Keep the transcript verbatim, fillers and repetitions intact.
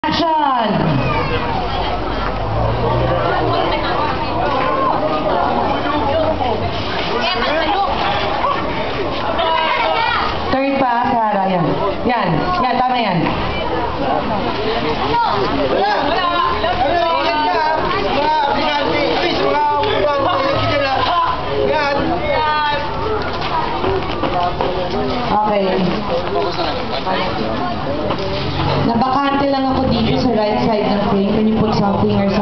Action! Third pa, Sarah. Yan. Yan. Yan, tama yan. Okay. Nabakante lang ako dito sa right side ng frame. Can you put something or something?